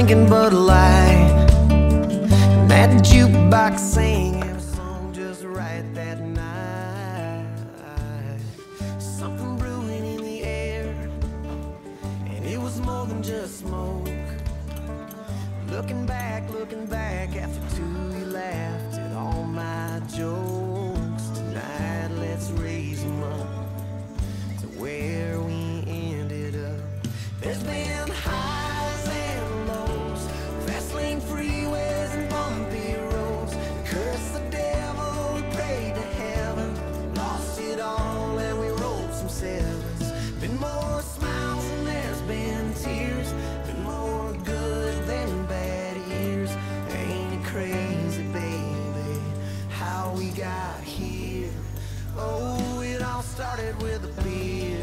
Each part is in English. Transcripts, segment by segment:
drinking Bud Light, and that jukebox singing a song just right that night. Something brewing in the air, and it was more than just smoke. Looking back after two, you laughed at all my jokes. Tonight, let's raise them up to where we ended up. There's been highs and lows, fast lane freeways and bumpy roads. Cursed the devil, we prayed to heaven, lost it all and we rolled some sevens. Been more smiles than there's been tears, been more good than bad years. Ain't it crazy, baby, how we got here? Oh, it all started with a beer.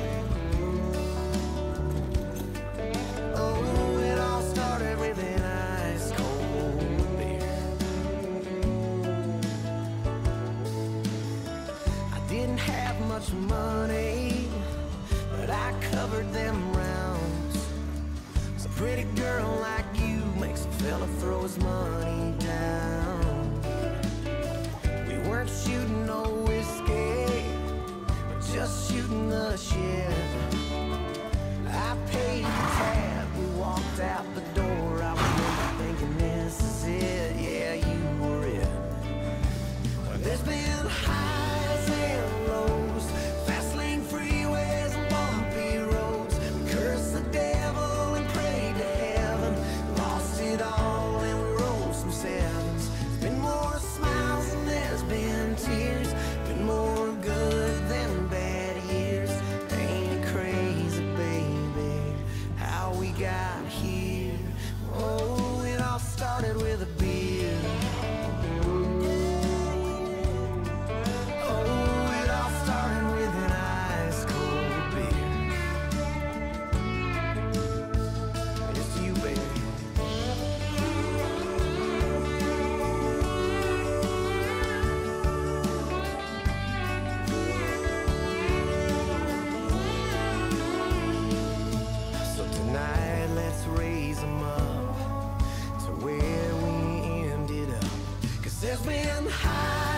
Oh, it all started with an ice cold beer. I didn't have much money, but I covered them rounds. So a pretty girl like you makes a fella throw his money down. We weren't shooting no whiskey, we're just shooting the shit. I paid the tab, we walked out the door. I remember thinking, this is it, yeah, you were it. But there's been highs and lows, fast lane freeways and bumpy roads. We cursed the devil and prayed to heaven, lost it all and we rolled some sevens. There's been more smiles than there's been tears, been more good than bad years. Ain't it crazy, baby, how we got here? Oh, it all started with a beer. Oh, it all started with an ice cold beer. It's to you, baby. So tonight, let's raise them up to where we ended up. 'Cause there's been highs